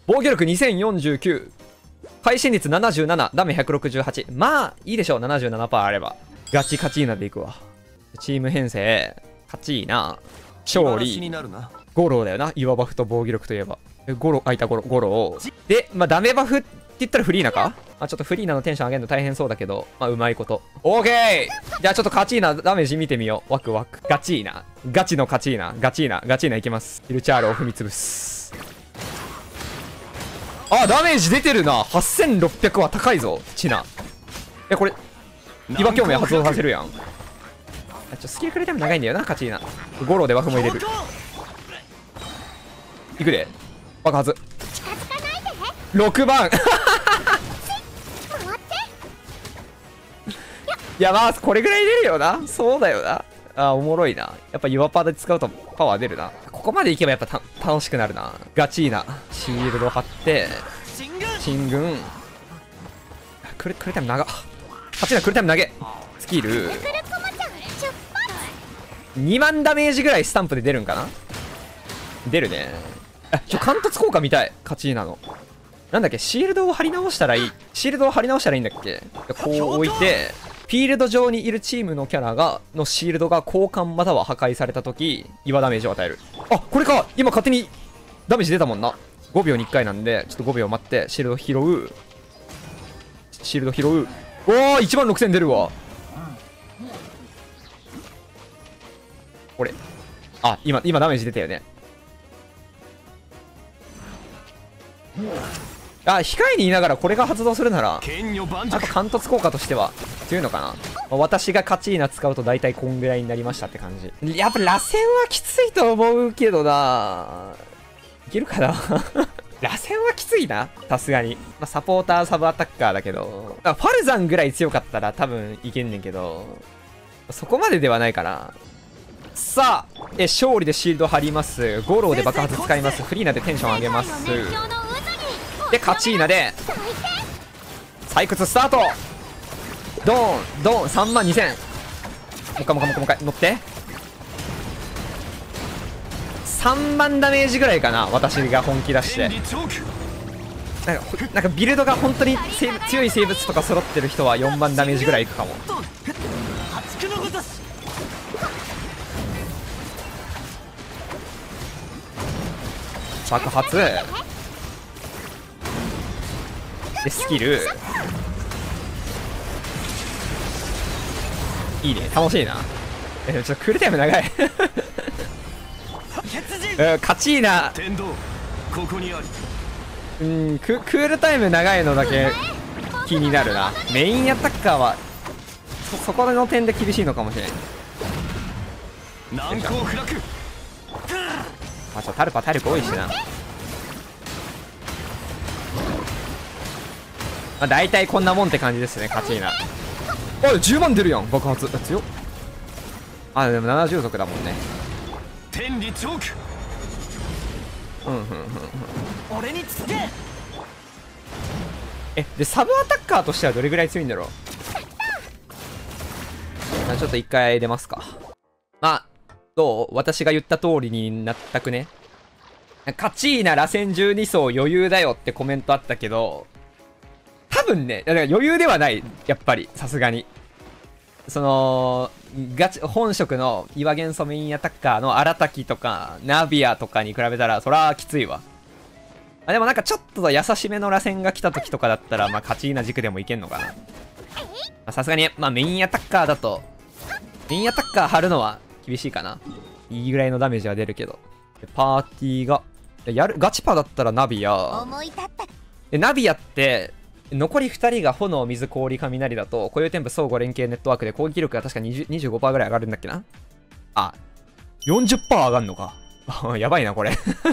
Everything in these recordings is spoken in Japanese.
防御力2049、会心率77、ダメ168。まあいいでしょう、77%あれば。ガチカチーナでいくわ。チーム編成カチーナ勝利ゴロだよな。岩バフと防御力といえばゴロ、いたゴロで、まあダメバフって言ったらフリーナか。まあちょっとフリーナのテンション上げるの大変そうだけど、まあうまいこと。オーケー。じゃあちょっとカチーナダメージ見てみよう。ワクワク。ガチーナ、ガチのカチーナ、ガチーナいきます。ヒルチャールを踏み潰す。あ、ダメージ出てるな。8600は高いぞチナ。これ岩共鳴発動させるやん。スキルクレタイム長いんだよなカチーナ。ゴロでワフも入れる。いくで爆発。6番いやまあこれぐらい出るよな。そうだよな。あ、おもろいな。やっぱ岩パーで使うとパワー出るな。ここまでいけばやっぱ楽しくなるな。ガチーナシールド張って進軍。クレタイム長っ。カチーナクレタイム投げスキル2万ダメージぐらいスタンプで出るんかな。出るね。貫突効果見たい。カチーナのなんだっけ、シールドを貼り直したらいいんだっけ。こう置いてフィールド上にいるチームのキャラのシールドが交換または破壊された時岩ダメージを与える。あ、これか。今勝手にダメージ出たもんな。5秒に1回なんでちょっと5秒待ってシールド拾う。おー、1万6000出るわ。これ今ダメージ出たよね。控えにいながらこれが発動するならやっぱ貫突効果としては強いのかな。私がカチーナ使うと大体こんぐらいになりましたって感じ。やっぱ螺旋はきついと思うけどな。いけるかな螺旋はきついなさすがに。サポーターサブアタッカーだけど、ファルザンぐらい強かったら多分いけんねんけど、そこまでではないかな。さあ勝利でシールド張ります。ゴローで爆発使います。フリーナでテンション上げます。でカチーナで採掘スタート。ドーン3万2000。もう一回乗って3万ダメージぐらいかな。私が本気出してなんかビルドが本当に強い生物とか揃ってる人は4万ダメージぐらいいくかも。爆発でスキルいいね。楽しいな。ちょっとクールタイム長いカチーナクールタイム長いのだけ気になるな。メインアタッカーはそこの点で厳しいのかもしれない。ちょっとタルパ体力多いしな。大体こんなもんって感じですねカチーナ。おい10万出るやん爆発。強っ。でも70族だもんね。天理チョーク。俺につけ。でサブアタッカーとしてはどれぐらい強いんだろう。ちょっと一回出ますか。どう？私が言った通りになったくね。カチーナ螺旋12層余裕だよってコメントあったけど、多分ね、だから余裕ではない。やっぱりさすがにその本職の岩元素メインアタッカーの荒滝とかナビアとかに比べたらそらきついわ。でもなんかちょっと優しめの螺旋が来た時とかだったらカチーナ軸でもいけんのかな。さすがにメインアタッカーだとメインアタッカー張るのは厳しいかな。いいぐらいのダメージは出るけど。パーティーがガチパだったらナビアで、ナビアって残り2人が炎水氷雷だと固有添付相互連携ネットワークで攻撃力が確か 25% ぐらい上がるんだっけな。40% 上がるのかやばいなこれ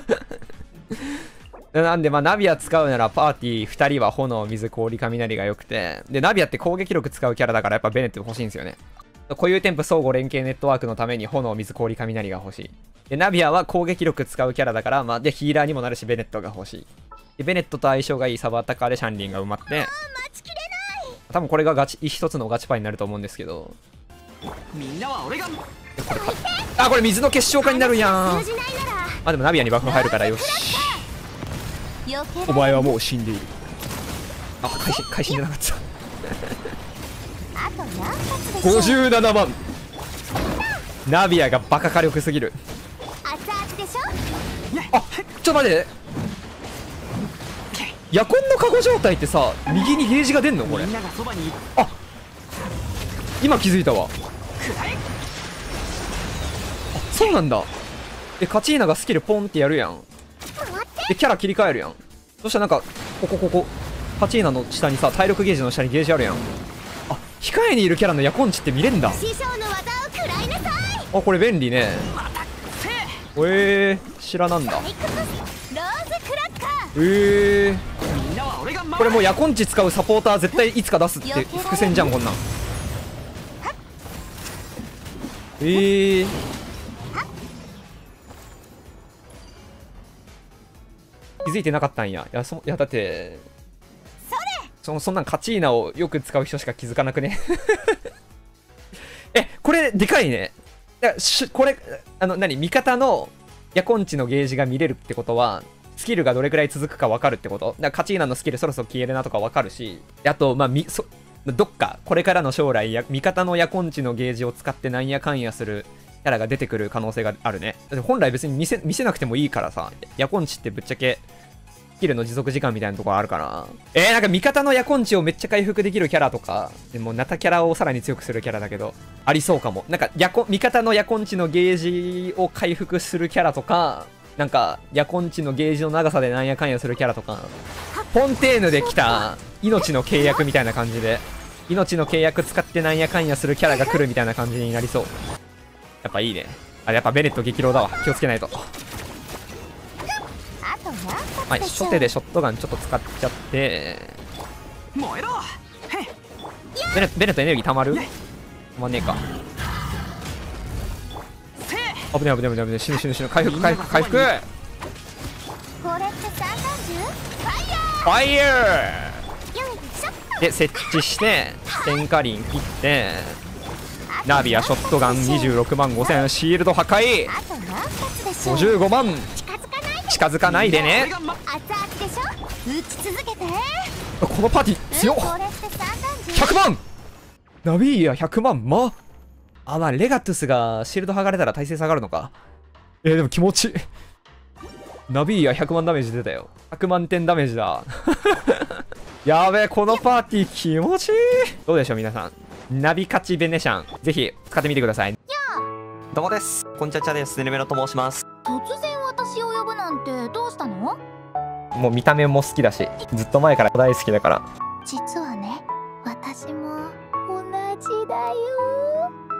なんでナビア使うならパーティー2人は炎水氷雷が良くて、でナビアって攻撃力使うキャラだからやっぱベネット欲しいんですよね。固有添付相互連携ネットワークのために炎水氷雷が欲しい。でナビアは攻撃力使うキャラだからでヒーラーにもなるしベネットが欲しい。でベネットと相性がいいサブアタッカーでシャンリンが埋まって多分これが一つのガチパになると思うんですけど、みんなは俺がこれ水の結晶化になるやん。でもナビアにバフ入るからよし。 お前はもう死んでいる。あ、会心じゃなかった57万。ナビアがバカ火力すぎる。あ、ちょっと待って、ヤコンのカゴ状態ってさ、右にゲージが出んのこれ。あ、今気づいたわ。あ、そうなんだ。カチーナがスキルポンってやるやん。でキャラ切り替えるやん。そしたらなんかここカチーナの下にさ、体力ゲージの下にゲージあるやん。あ、控えにいるキャラのヤコンチって見れんだ。あ、これ便利ね。知らなんだ。これもうヤコンチ使うサポーター絶対いつか出すって伏線じゃんこんなん。気づいてなかったんや。いやだってそんなんカチーナをよく使う人しか気づかなくねこれでかいね。これ味方のヤコンチのゲージが見れるってことはスキルがどれくらい続くか分かるってことだから、カチーナのスキルそろそろ消えるなとか分かるし、あとどっかこれからの将来味方のヤコンチのゲージを使ってなんやかんやするキャラが出てくる可能性があるね。だって本来別に見せなくてもいいからさ、ヤコンチってぶっちゃけスキルの持続時間みたいなところあるから。なんか味方のヤコンチをめっちゃ回復できるキャラとか、でもナタキャラをさらに強くするキャラだけど、ありそうかも。なんか味方のヤコンチのゲージを回復するキャラとか、なんかヤコンチのゲージの長さでなんやかんやするキャラとか、フォンテーヌで来た命の契約みたいな感じで、命の契約使ってなんやかんやするキャラが来るみたいな感じになりそう。やっぱいいね。あれやっぱベネット激浪だわ。気をつけないと。はい、初手でショットガンちょっと使っちゃって、ベネットエネルギー溜まる？溜まんねえか。危ねえ危ねえ危ねえ、死ぬ回復ファイヤーで設置して天下輪切って、ナビアショットガン26万5000、シールド破壊55万。近づかないでね。このパーティー強っ。100万ナビーア100万。まあレガトゥスがシールド剥がれたら耐性下がるのか。でも気持ちいいナビーア100万ダメージ出たよ。100万点ダメージだやべえ、このパーティー気持ちいい。どうでしょう皆さん、ナビカチベネシャンぜひ使ってみてください。 どうもです。こんちゃちゃです。ねるめろと申します。 突然私を呼ぶなんてどうしたの？ もう見た目も好きだし、ずっと前から大好きだから。 実はね、私も同じだよ。